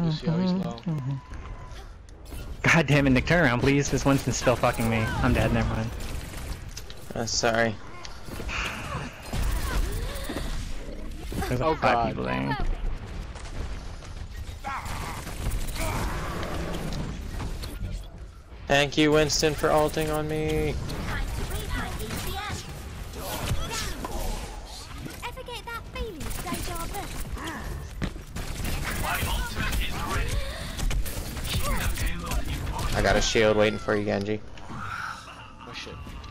Lucio, he's low. God damn it, Nick, turn around, please. This Winston's still fucking me. I'm dead, never mind. Sorry. There's Oh, like 5 God. people there. Thank you, Winston, for ulting on me. I got a shield waiting for you, Genji. Oh shit.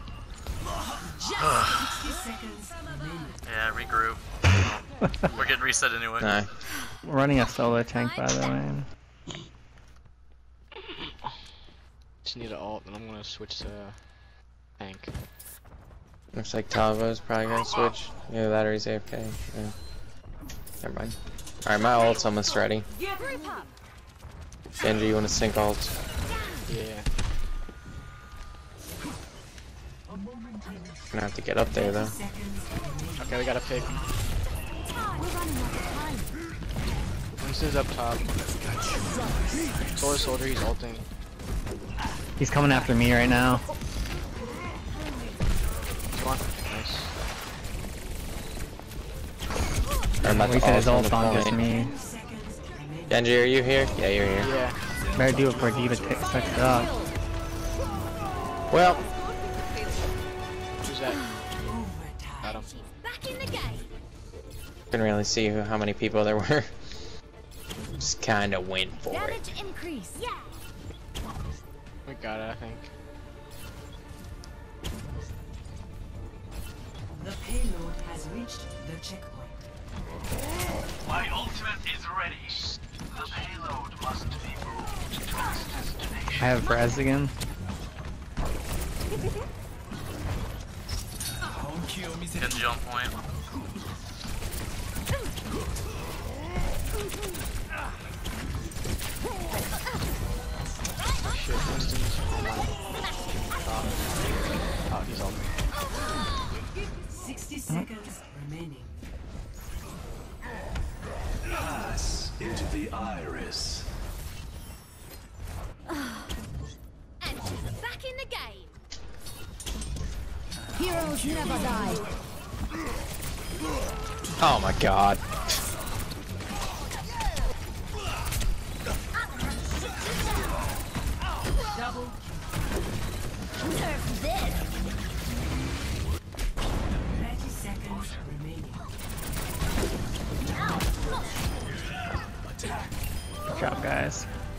Yeah, regroup. We're getting reset anyway. Nah. We're running a solo tank, by the way. Just need an ult, and I'm gonna switch to tank. Looks like Talbo's probably gonna switch. Yeah, that or he's AFK. Yeah. Never mind. Alright, my ult's almost ready. Genji, you wanna sync ult? Yeah. Gonna have to get up there though. Okay, we gotta pick. Winston's up top. Solar Soldier, he's ulting. He's coming after me right now. Come on. Nice. I'm about to Reset his ult ult on on the just point. me. Genji, are you here? Yeah, you're here. Yeah. Better do it before D.Va sucks it up. Well, Who's that? Got him. couldn't really see how many people there were. Just kinda went for it. We got it, I think. The payload has reached the checkpoint. My ultimate is ready. The payload must be moved to its destination. I have Brez again. Genji on point. Shit, Winston's online. Oh, he's ulting. 60 seconds remaining. Pass into the iris. And she's back in the game. Heroes never die. Oh my god. Double. Nerf this. 30 seconds remaining. Good job, guys.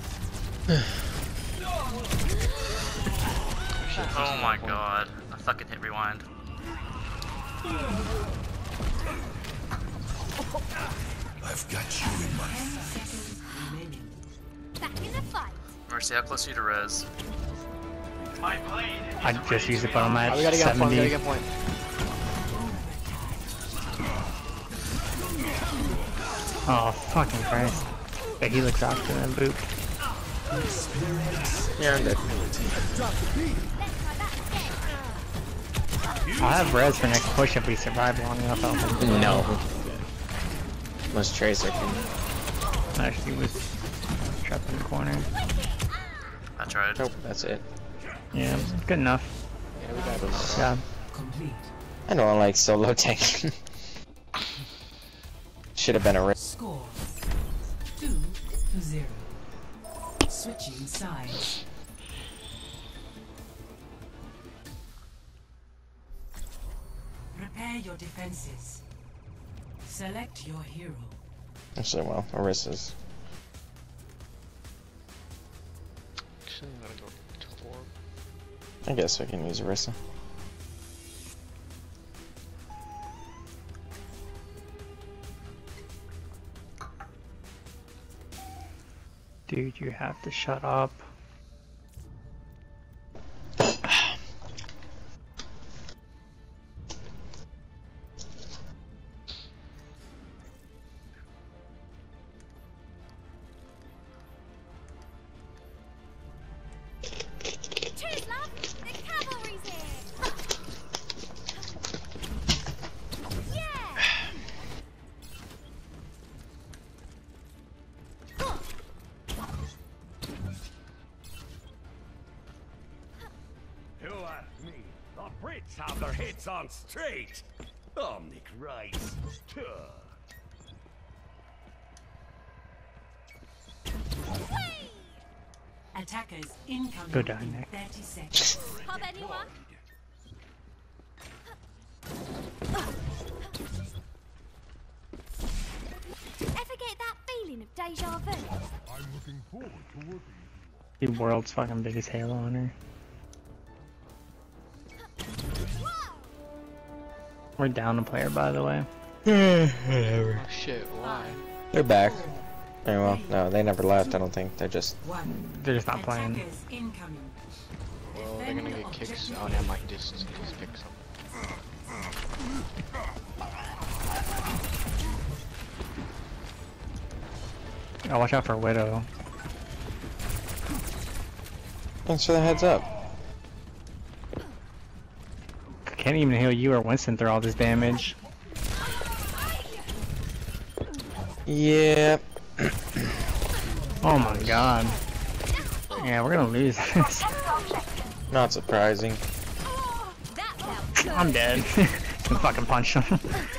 Oh my god. I fucking hit rewind. I've got you in my 10 seconds remaining. Back in the fight. Mercy, how close are you to res? my blade. I just used it, but I'm at Oh, we gotta get a point, we 70. gotta get a point. Oh, fucking Christ. The Helix after that boop. Yeah, I'm dead. I'll have Res for next push if we survive long enough. I don't think we will. No. Unless Tracer can. Actually, was trapped in the corner. I tried. Nope, that's it. Yeah, good enough. Yeah, we got this. Yeah. Complete. I don't like solo tanking. Should have been a risk. Score 2-0. Switching sides. Prepare your defenses. Select your hero. Actually, well, Orissa's. Actually, I'm gonna go to 4. I guess we can use Orisa. Dude, you have to shut up. Cheers, love. The cavalry's here. Yeah. Let's have their heads on straight. Omni Christ. Attackers incoming. Go down, in Nick. 30 seconds. Pop anyone? Ever get that feeling of deja vu? The world's fucking biggest Halo hunter. We're down a player, by the way. Oh shit, why? They're back. Very well. No, they never left. I don't think. They're just. They're just not playing. Attackers incoming. Well, they're gonna get kicks. Oh, yeah, I might just pick some. Oh, watch out for Widow. Thanks for the heads up. Can't even heal you or Winston through all this damage. Yeah. Oh my god. Yeah, we're gonna lose this. Not surprising. I'm dead. Can fucking punch him.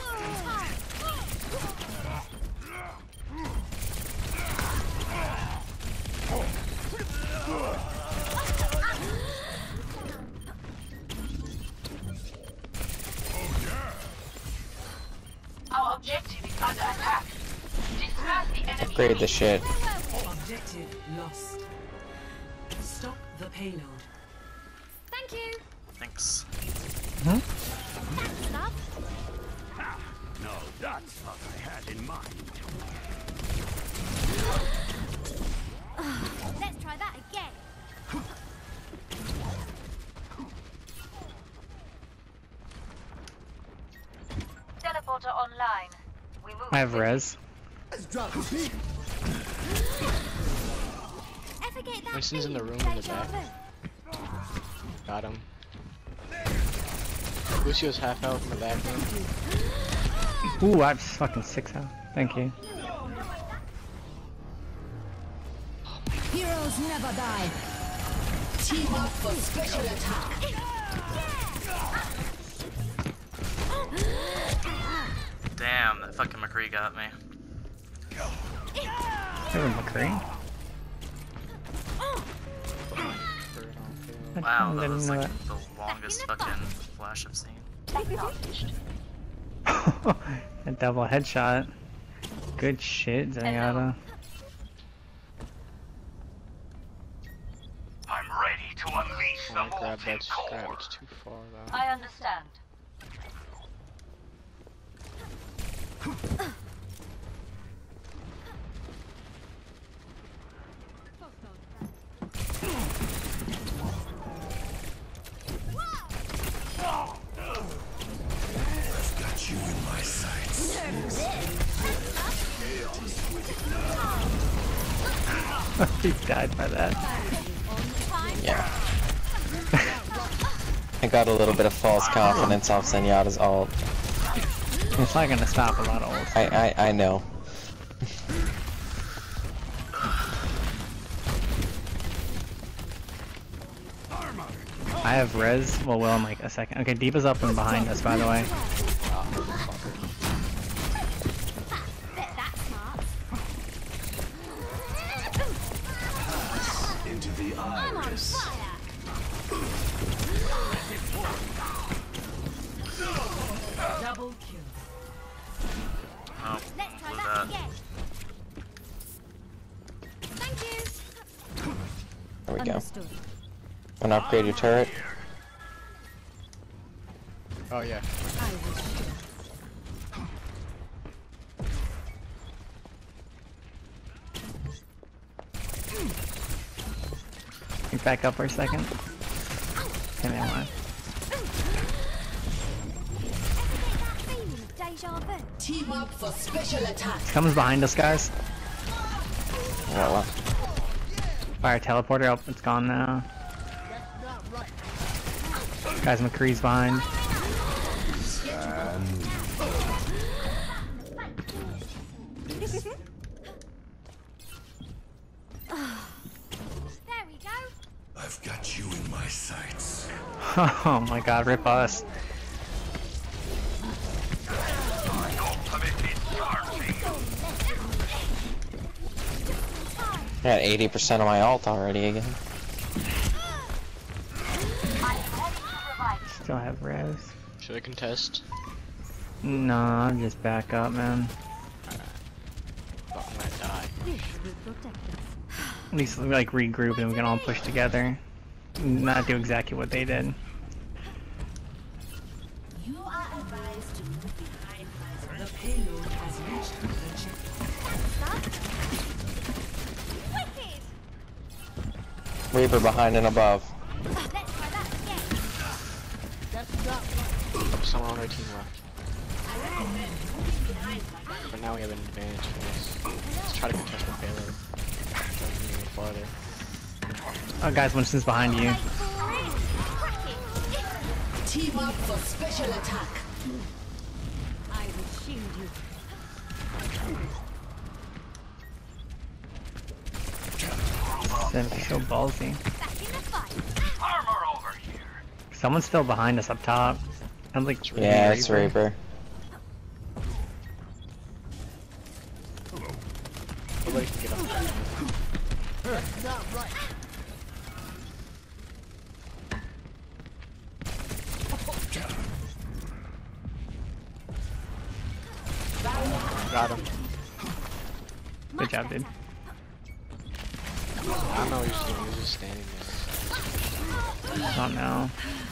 Our objective is under attack. Disperse the enemy. Upgrade the shit. Objective lost. Stop the payload. Thank you. Thanks. Thanks, love. No, that's what I had in mind. Let's try that again. Teleporter online. We move. I have res. Ever get that Winston's in the feeling room of in the deja back. vu? Got him. Lucio's half health in the back room. Ooh, I have fucking 6 health. Thank you. Heroes never die. Team up for special attack. Damn, that fucking McCree got me. Kevin McCree? Wow, that didn't was know like the longest fucking flash I've seen. A double headshot. Good shit, Zenyatta. I'm ready to unleash I the wanna grab molten that scrap, core. it's too far though. I understand. Got you in my sights. He died by that. Yeah. I got a little bit of false confidence off Zenyatta's ult. It's not gonna stop a lot of ults. I know. I have res. Well, in like a second. Okay, Deepa's up and behind us, by the way. Bet that's smart. Into the I'm on iris. fire. Double kill. Oh, Let's try blew that that. again. Thank you. There we go. Understood. Wanna upgrade your turret? Oh yeah. You back up for a second. Okay, never mind. Ever get that feeling of deja vu? Team up for special attack. Comes behind us, guys. Yeah, well. Fire teleporter. Oh, it's gone now. Guys, McCree's behind. There we go. I've got you in my sights. Oh my god, rip us. I got 80% of my ult already again. Still have res. Should I contest? No, I'm just back up, man. Fuck, I'm gonna die. At least like regroup and we can all push together. Not do exactly what they did. You are advised to move behind the payload has reached the checkpoint. Wicked! Reaper behind and above. Let's try that again. Someone on our team left. But now we have an advantage for this. Let's try to contest the payload. Try to move farther. Oh guys, Winston's behind you. Team up for special attack. I will shield you. That'd be so ballsy. Back in the fight. Armor over here. Someone's still behind us up top. I'm like, Yeah, it's Reaper. Nobody can get up there. Got him. Good job, dude. I don't know what he's doing, he's just standing there. Oh no.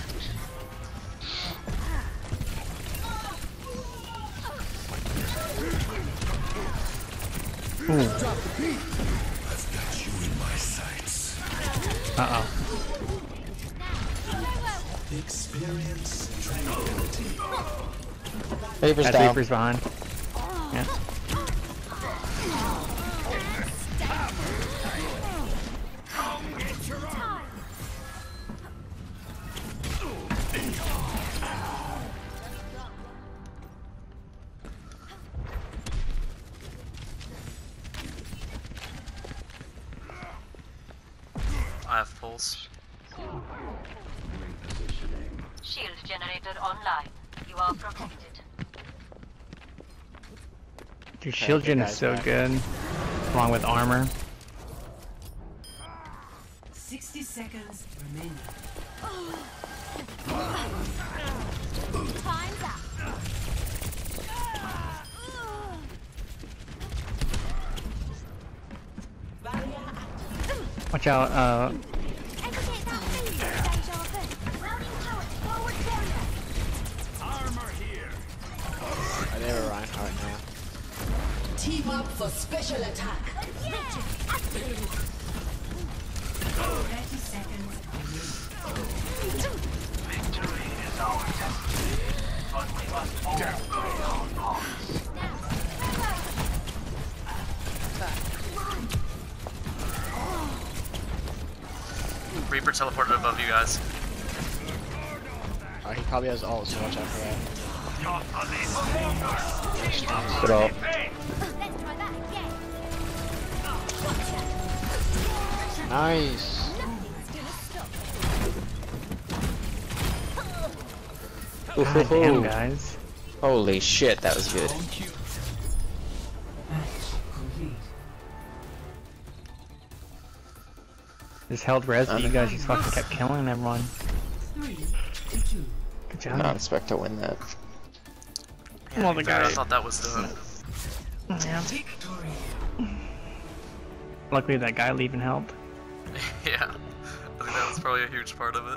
Ooh. I've got you in my sights. Uh-oh. Experience tranquility. Reaper's That's down. Reaper's behind. Yeah. I have pulse. Shield generator online. You are protected. Dude, shield gen is so good. Along with armor. 60 seconds remaining. Time's up. Watch out, Educate that feeling of deja vu. Rounding turret forward corner. Armor here. Are they Ryan right now? Team up for special attack. 30 seconds remaining. Victory is our destiny, but we must all play our parts. Reaper teleported above you guys. He probably has ult, so watch out for that. Good ult. Let's try that again. Nice! God damn, guys. Holy shit, that was good. Just held res, but you guys just fucking kept killing everyone. 3, 2. Good I did not job. expect to win that. Well, the Dude, I guy. thought that was done. Yeah. Victory. Luckily, that guy leaving helped. Yeah. I think that was probably a huge part of it.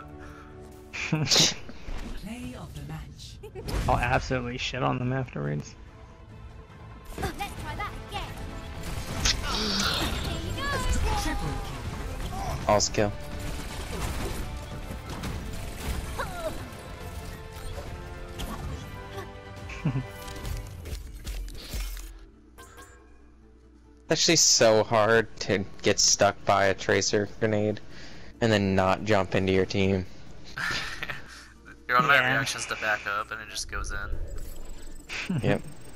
Play of the match. I'll absolutely shit on them afterwards. Let's try that again. Here you go. Triple kill. All skill. It's actually so hard to get stuck by a tracer grenade and then not jump into your team. Your automatic Yeah. reactions to back up and it just goes in. Yep.